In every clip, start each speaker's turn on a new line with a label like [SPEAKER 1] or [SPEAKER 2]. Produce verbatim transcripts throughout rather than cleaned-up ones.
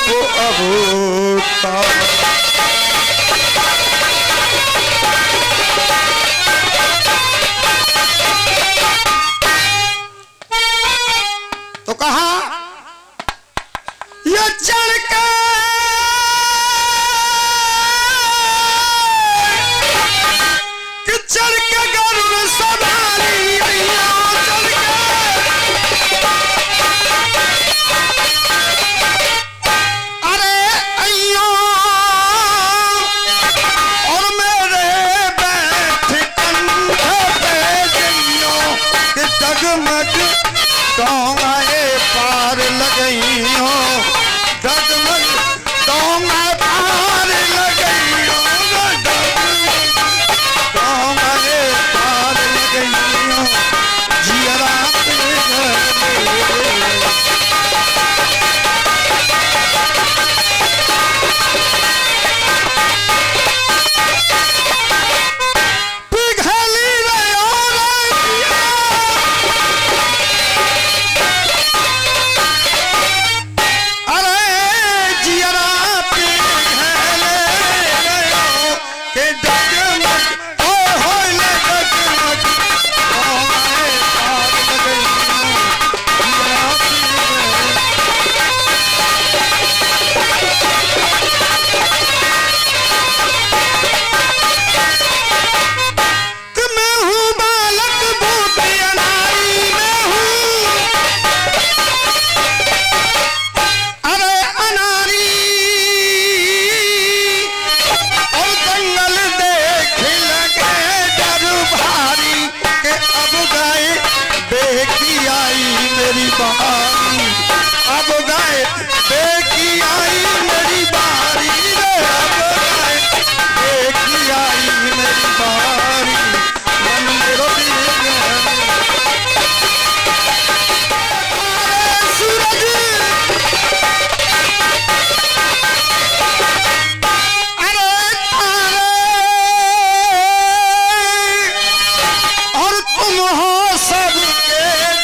[SPEAKER 1] वो अभूता। तो कहा ये चढ़ के कि चढ़ के गरुड़ सवारी अइया चढ़ के अरे अइया और मेरे बैठ कंधे पे जइयो कि डगमग डोंगाए पार लगई हो डगमग डोंगा पार लगई हो डोंगाए पार लगई हो जियरा पे पिघली रे मेरी बारी अब गाए देखी आई मेरी बारी अब गाए देखी आई मेरी बारी मन मेरो सूरज अरे तारे और तुम हो सबके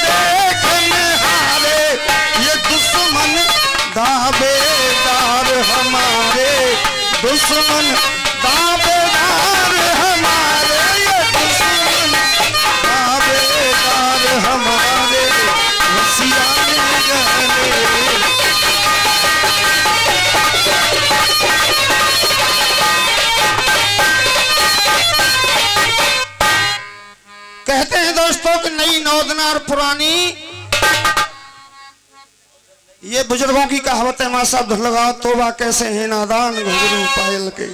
[SPEAKER 1] दावेदार हमारे दुश्मन दावेदार हमारे ये दुश्मन दावेदार हमारे हसियाने गहने कहते हैं दोस्तों कि नई नौदना और पुरानी ये बुजुर्गों की कहावत है। मां साहब धुन लगाओ तोबा कैसे है नादान घुंघरू पायल के।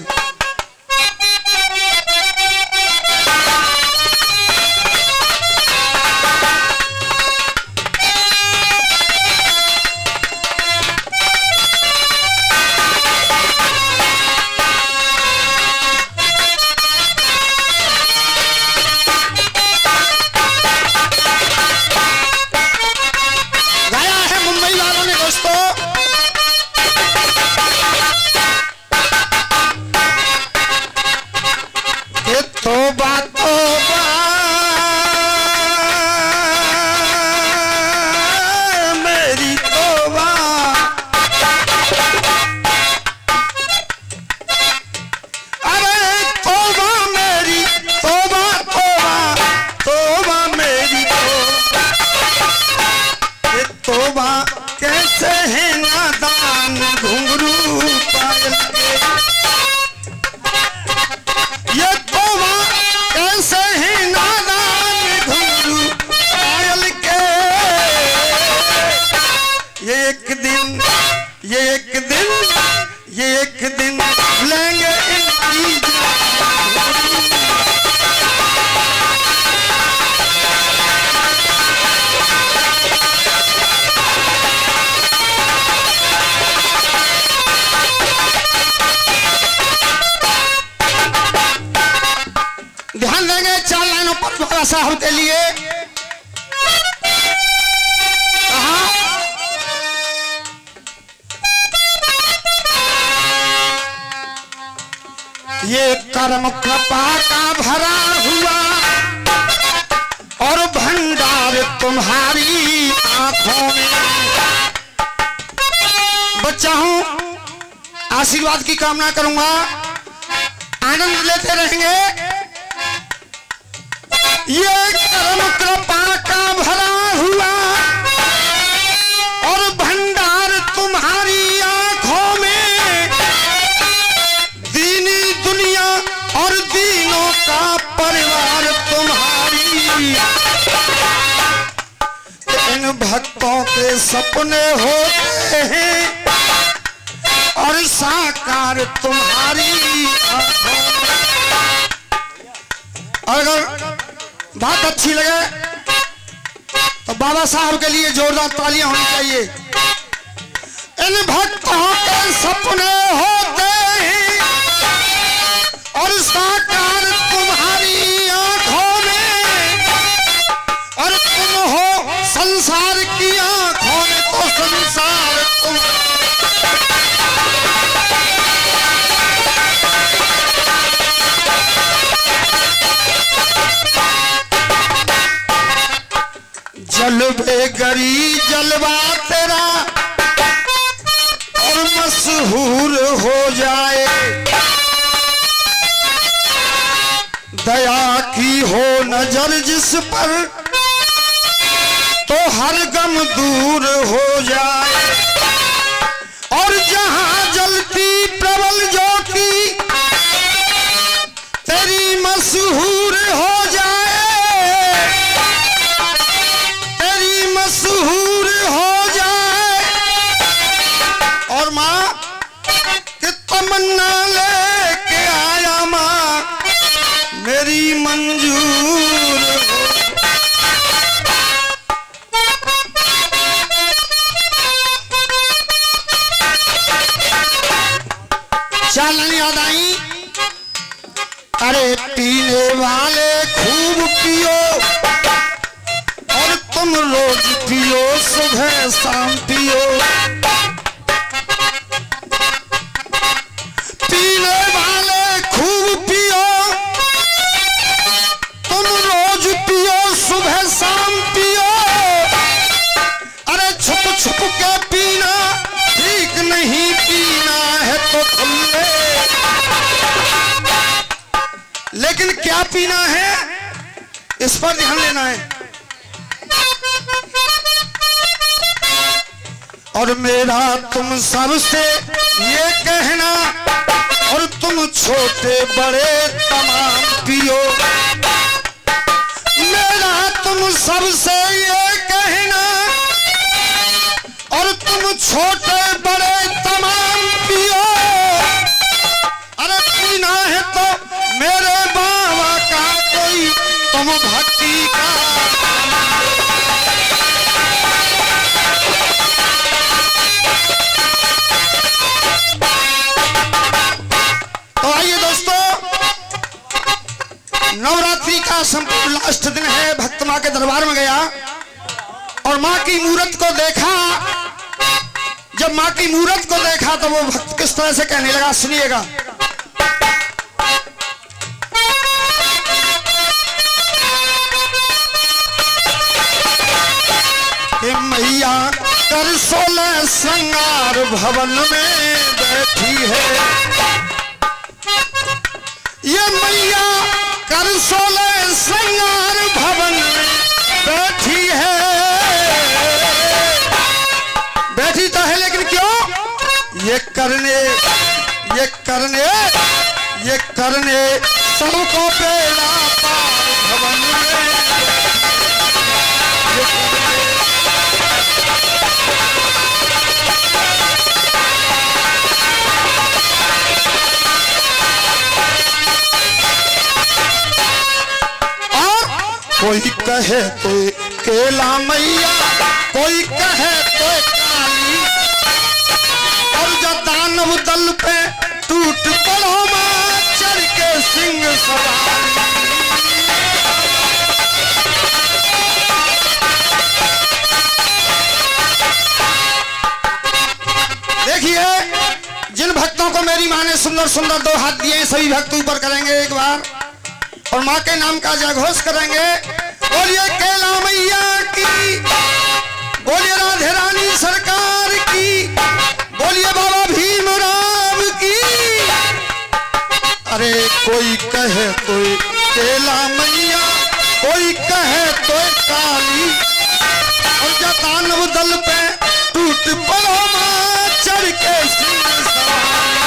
[SPEAKER 1] कैसे है नादान घुंघरू पायल के ये तोबा कैसे है नादान घुंघरू पायल के ये एक दिन ये एक दिन ये एक दिन लेंगे इनकी ध्यान देंगे चार लाइनों पर द्वारा साहब के लिए कहा ये कर्म कृपा का भरा हुआ और भंडार तुम्हारी आंखों में बच्चा हूं आशीर्वाद की कामना करूंगा, आनंद लेते रहेंगे। ये कर्म कृपा का भरा हुआ और भंडार तुम्हारी आंखों में, दीनी दुनिया और दीनों का परिवार तुम्हारी। इन भक्तों के सपने होते हैं और साकार तुम्हारी आंखों में। अगर बात अच्छी लगे तो बाबा साहब के लिए जोरदार तालियां होनी चाहिए। इन भक्तों के सपने होते हैं और साकार तुम्हारी आंखों में, और तुम हो संसार की आंखों में तो संसार तुम। जलवे गरी जलवा तेरा और मशहूर हो जाए, दया की हो नजर जिस पर तो हर गम दूर हो जाए। और जहां जलती प्रबल ज्योति तेरी मशहूर हो जाए, तेरी मशहूर हो जाए। और माँ कि तमन्ना लेके आया माँ मेरी मंजूर हो। चालन याद आई, अरे पीने वाले खूब पियो और तुम रोज पियो, सुबह शाम पियो। पीने वाले खूब पियो, तुम रोज पियो, सुबह शाम पियो। अरे छुप छुप के पीना ठीक नहीं, पीना है तो खुले। लेकिन क्या पीना है इस पर ध्यान देना है। और मेरा तुम सबसे ये कहना, और तुम छोटे बड़े तमाम पियो। मेरा तुम सबसे ये कहना, और तुम छोटे बड़े तमाम पियो। अरे पीना है तो मेरे बाबा का कोई तुम भक्ति का। तो आइए दोस्तों, नवरात्रि का संपूर्ण लास्ट दिन है। भक्त माँ के दरबार में गया और माँ की मूर्त को देखा। जब माँ की मूर्त को देखा तो वो भक्त किस तरह से कहने लगा, सुनिएगा। कि मैया कर सोलह श्रृंगार भवन में बैठी है, ये मैया कर सोलह श्रृंगार भवन में बैठी है। बैठी तो है लेकिन क्यों? ये करने ये करने ये करने सबको बेड़ा पार भवन में। कोई कहे तो केला मैया, कोई कहे तो काली, और जब दानव दल पे टूट पड़ो मां चढ़ के सिंह सवारी। देखिए, जिन भक्तों को मेरी माँ ने सुंदर सुंदर दो हाथ दिए, सभी भक्त ऊपर करेंगे एक बार और माँ के नाम का जयघोष करेंगे। बोलिए कैला मैया की, बोलिए राधे रानी सरकार की, बोलिए बाबा भीमराव अरे कोई कहे तो केला मैया, कोई कहे तो काली, और जतानव दल पे टूट पड़ो मां चढ़ के सिंह सवारी।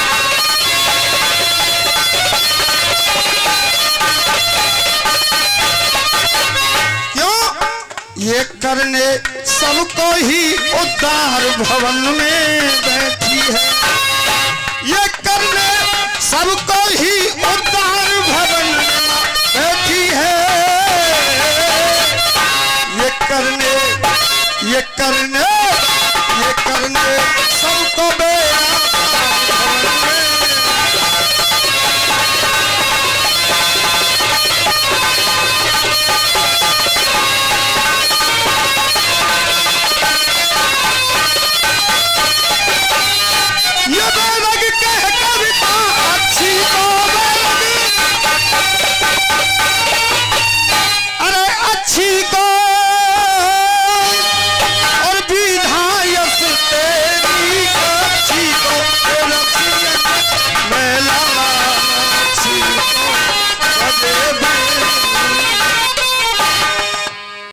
[SPEAKER 1] क्यों ये करने सबको ही उद्धार भवन में बैठी है, ये करने सबको ही उद्धार भवन में बैठी है, ये करने ये करने ये करने सबको